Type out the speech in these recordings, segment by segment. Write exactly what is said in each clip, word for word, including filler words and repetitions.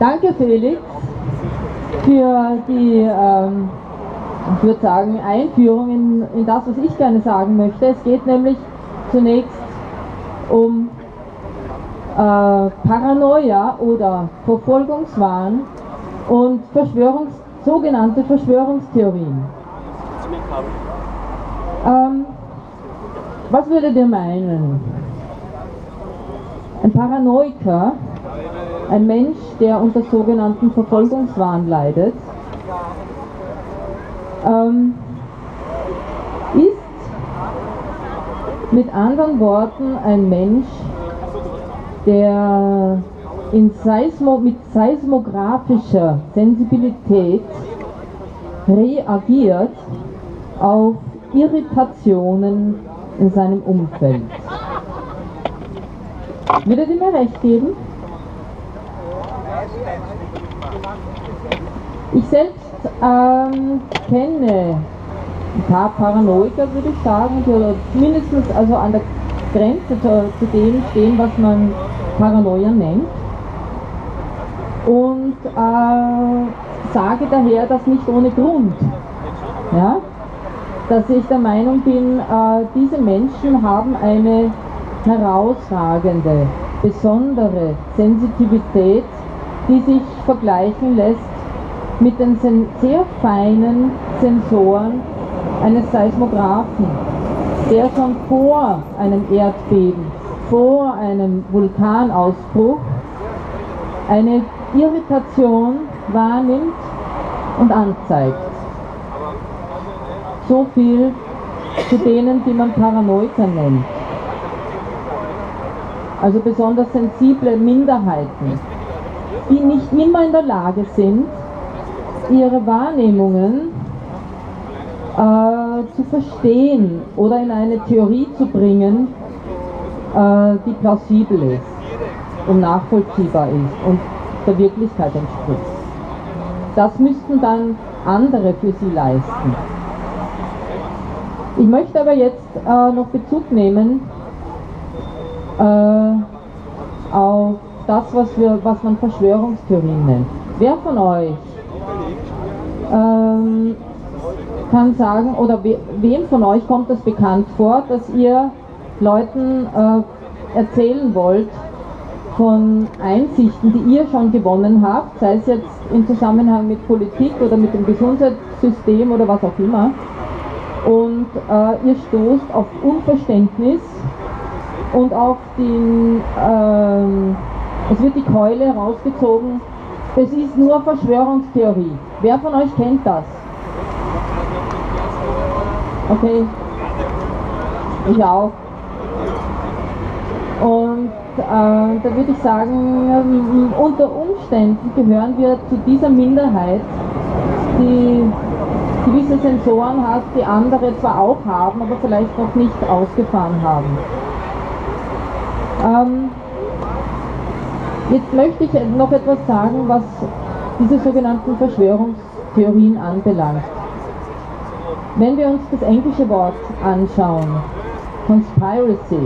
Danke Felix für die, ähm, ich würde sagen, Einführung in, in das, was ich gerne sagen möchte. Es geht nämlich zunächst um äh, Paranoia oder Verfolgungswahn und Verschwörungs, sogenannte Verschwörungstheorien. Ähm, was würdet ihr meinen? Ein Paranoiker, ein Mensch, der unter sogenannten Verfolgungswahn leidet, ähm, ist mit anderen Worten ein Mensch, der in Seismo, mit seismografischer Sensibilität reagiert auf Irritationen in seinem Umfeld. Würdet ihr mir recht geben? Ich selbst ähm, kenne ein paar Paranoiker, würde ich sagen, die mindestens also an der Grenze zu, zu dem stehen, was man Paranoia nennt. Und äh, sage daher das nicht ohne Grund. Ja? Dass ich der Meinung bin, äh, diese Menschen haben eine herausragende, besondere Sensitivität, die sich vergleichen lässt mit den sehr feinen Sensoren eines Seismographen, der schon vor einem Erdbeben, vor einem Vulkanausbruch eine Irritation wahrnimmt und anzeigt. So viel zu denen, die man Paranoiker nennt. Also besonders sensible Minderheiten, die nicht immer in der Lage sind, ihre Wahrnehmungen äh, zu verstehen oder in eine Theorie zu bringen, äh, die plausibel ist und nachvollziehbar ist und der Wirklichkeit entspricht. Das müssten dann andere für sie leisten. Ich möchte aber jetzt äh, noch Bezug nehmen äh, auf das, was, wir, was man Verschwörungstheorien nennt. Wer von euch ähm, kann sagen, oder we, wem von euch kommt das bekannt vor, dass ihr Leuten äh, erzählen wollt von Einsichten, die ihr schon gewonnen habt, sei es jetzt im Zusammenhang mit Politik oder mit dem Gesundheitssystem oder was auch immer, und äh, ihr stoßt auf Unverständnis und auf den, ähm, es wird die Keule herausgezogen, es ist nur Verschwörungstheorie. Wer von euch kennt das? Okay, ich auch. Und äh, da würde ich sagen, unter Umständen gehören wir zu dieser Minderheit, die gewisse Sensoren hat, die andere zwar auch haben, aber vielleicht noch nicht ausgefahren haben. Ähm, jetzt möchte ich noch etwas sagen, was diese sogenannten Verschwörungstheorien anbelangt. Wenn wir uns das englische Wort anschauen, Conspiracy,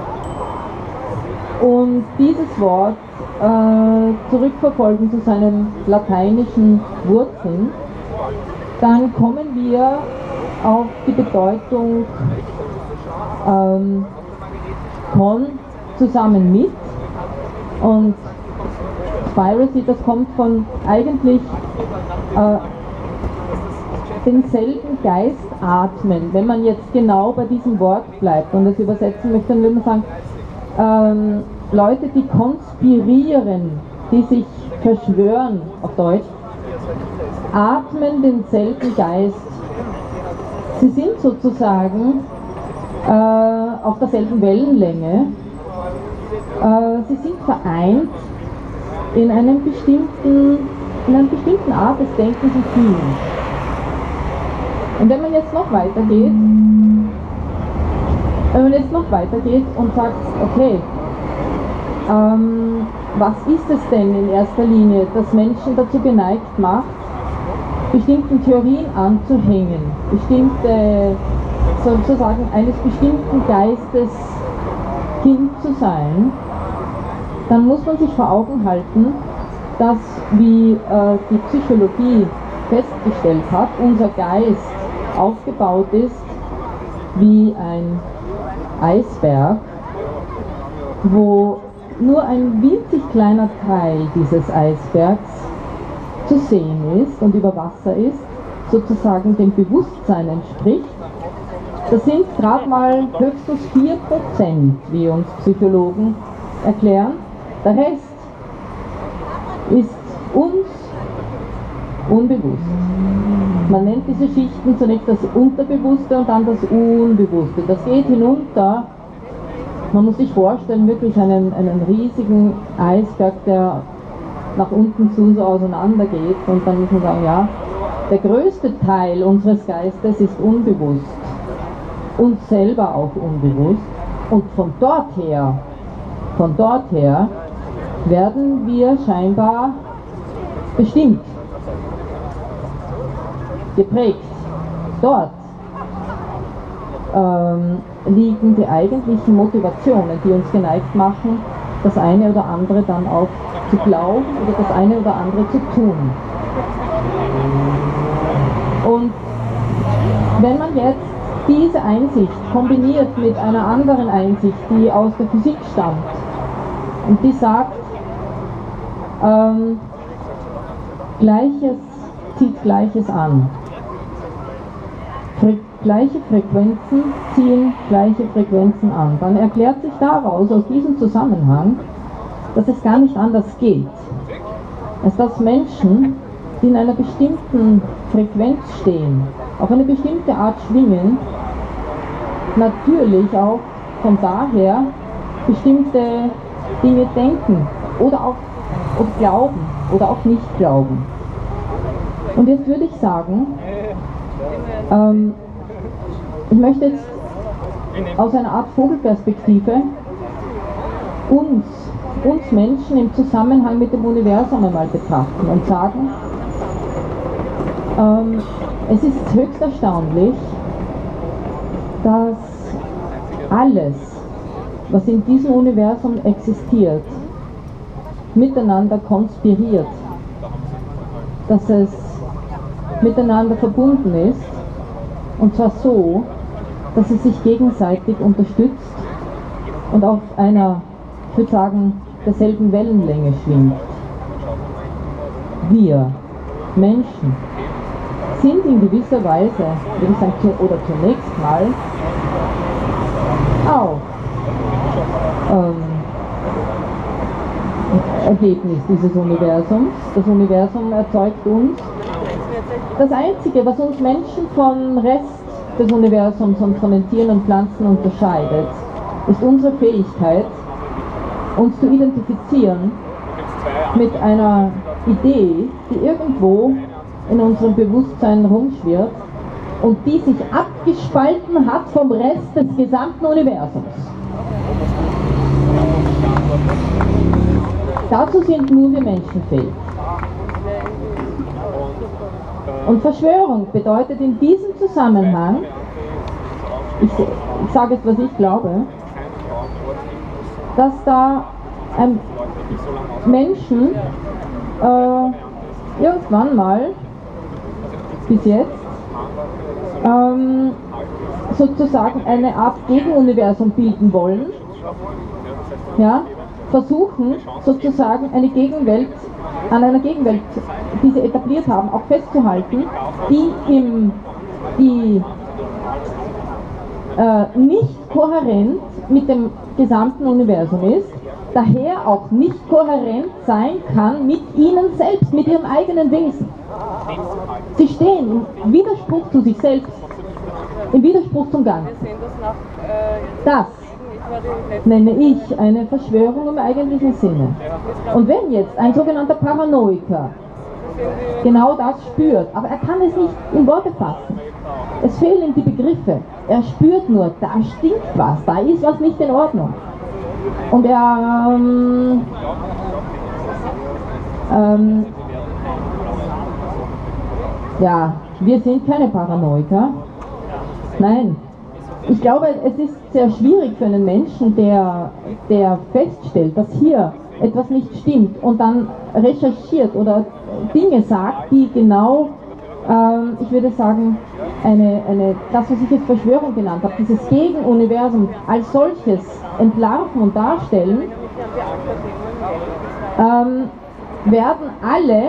und dieses Wort äh, zurückverfolgen zu seinen lateinischen Wurzeln, dann kommen wir auf die Bedeutung ähm, con zusammen mit, und Conspiracy, das kommt von eigentlich äh, denselben Geist atmen. Wenn man jetzt genau bei diesem Wort bleibt und das übersetzen möchte, dann würde man sagen, ähm, Leute, die konspirieren, die sich verschwören auf Deutsch, atmen denselben Geist. Sie sind sozusagen äh, auf derselben Wellenlänge. Äh, sie sind vereint in einem bestimmten, in einer bestimmten Art des Denkens und Fühlens. Und wenn man jetzt noch weitergeht, wenn man jetzt noch weitergeht und sagt, okay, ähm, was ist es denn in erster Linie, das Menschen dazu geneigt macht, bestimmten Theorien anzuhängen, bestimmte, sozusagen eines bestimmten Geistes Kind zu sein, dann muss man sich vor Augen halten, dass, wie äh, die Psychologie festgestellt hat, unser Geist aufgebaut ist wie ein Eisberg, wo nur ein winzig kleiner Teil dieses Eisbergs zu sehen ist und über Wasser ist, sozusagen dem Bewusstsein entspricht. Das sind gerade mal höchstens vier Prozent, wie uns Psychologen erklären. Der Rest ist uns unbewusst. Man nennt diese Schichten zunächst das Unterbewusste und dann das Unbewusste. Das geht hinunter. Man muss sich vorstellen, wirklich einen, einen riesigen Eisberg, der nach unten zu so auseinander geht, und dann muss man sagen, ja, der größte Teil unseres Geistes ist unbewusst, uns selber auch unbewusst, und von dort her, von dort her werden wir scheinbar bestimmt, geprägt. Dort ähm, liegen die eigentlichen Motivationen, die uns geneigt machen, das eine oder andere dann auch zu glauben oder das eine oder andere zu tun. Und wenn man jetzt diese Einsicht kombiniert mit einer anderen Einsicht, die aus der Physik stammt und die sagt, ähm, Gleiches zieht Gleiches an. Fre gleiche Frequenzen ziehen gleiche Frequenzen an. Dann erklärt sich daraus, aus diesem Zusammenhang, dass es gar nicht anders geht, als dass Menschen, die in einer bestimmten Frequenz stehen, auf eine bestimmte Art schwingen, natürlich auch von daher bestimmte Dinge denken oder auch oder glauben oder auch nicht glauben. Und jetzt würde ich sagen, ähm, ich möchte jetzt aus einer Art Vogelperspektive uns, uns Menschen im Zusammenhang mit dem Universum einmal betrachten und sagen, ähm, es ist höchst erstaunlich, dass alles, was in diesem Universum existiert, miteinander konspiriert, dass es miteinander verbunden ist, und zwar so, dass es sich gegenseitig unterstützt und auf einer, ich würde sagen, derselben Wellenlänge schwingt. Wir Menschen sind in gewisser Weise, würde ich sagen, oder zunächst mal auch ähm, Ergebnis dieses Universums. Das Universum erzeugt uns. Das Einzige, was uns Menschen vom Rest des Universums und von den Tieren und Pflanzen unterscheidet, ist unsere Fähigkeit, uns zu identifizieren mit einer Idee, die irgendwo in unserem Bewusstsein rumschwirrt und die sich abgespalten hat vom Rest des gesamten Universums. Dazu sind nur wir Menschen fähig. Und Verschwörung bedeutet in diesem Zusammenhang, ich, ich sage jetzt, was ich glaube, dass da ähm, Menschen äh, irgendwann mal, bis jetzt, ähm, sozusagen eine Art Gegenuniversum bilden wollen, ja, versuchen sozusagen eine Gegenwelt, an einer Gegenwelt, die sie etabliert haben, auch festzuhalten, die, im, die äh, nicht kohärent mit dem gesamten Universum ist, daher auch nicht kohärent sein kann mit ihnen selbst, mit ihrem eigenen Wesen. Sie stehen im Widerspruch zu sich selbst, im Widerspruch zum Ganzen. Das nenne ich eine Verschwörung im eigentlichen Sinne. Und wenn jetzt ein sogenannter Paranoiker genau das spürt, aber er kann es nicht in Worte fassen, es fehlen ihm die Begriffe, er spürt nur, da stinkt was, da ist was nicht in Ordnung. Und er ähm, ähm, ja, wir sind keine Paranoiker. Nein. Ich glaube, es ist sehr schwierig für einen Menschen, der, der feststellt, dass hier etwas nicht stimmt und dann recherchiert oder Dinge sagt, die genau, ähm, ich würde sagen, eine, eine, das, was ich jetzt Verschwörung genannt habe, dieses Gegenuniversum als solches entlarven und darstellen, ähm, werden alle,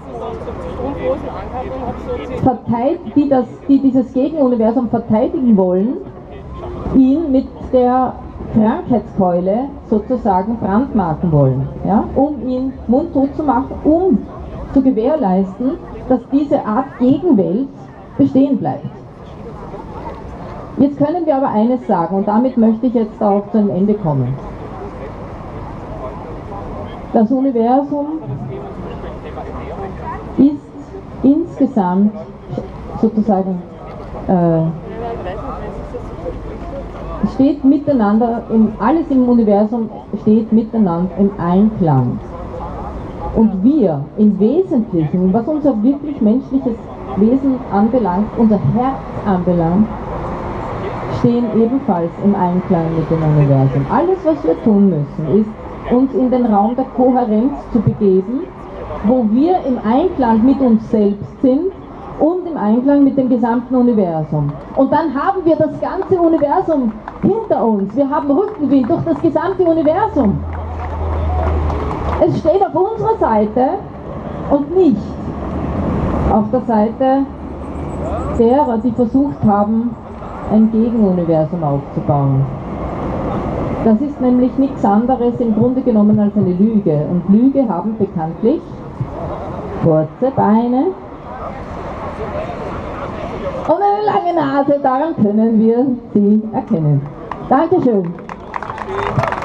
die, das, die dieses Gegenuniversum verteidigen wollen, ihn mit der Krankheitskeule sozusagen brandmarken wollen, ja, um ihn mundtot zu machen, um zu gewährleisten, dass diese Art Gegenwelt bestehen bleibt. Jetzt können wir aber eines sagen, und damit möchte ich jetzt auch zu einem Ende kommen. Das Universum ist insgesamt sozusagen äh, steht miteinander, in, alles im Universum steht miteinander im Einklang. Und wir im Wesentlichen, was unser wirklich menschliches Wesen anbelangt, unser Herz anbelangt, stehen ebenfalls im Einklang mit dem Universum. Alles, was wir tun müssen, ist, uns in den Raum der Kohärenz zu begeben, wo wir im Einklang mit uns selbst sind und im Einklang mit dem gesamten Universum. Und dann haben wir das ganze Universum hinter uns. Wir haben Rückenwind durch das gesamte Universum. Es steht auf unserer Seite und nicht auf der Seite derer, die versucht haben, ein Gegenuniversum aufzubauen. Das ist nämlich nichts anderes im Grunde genommen als eine Lüge. Und Lüge haben bekanntlich kurze Beine und eine lange Nase. Daran können wir sie erkennen. Dankeschön.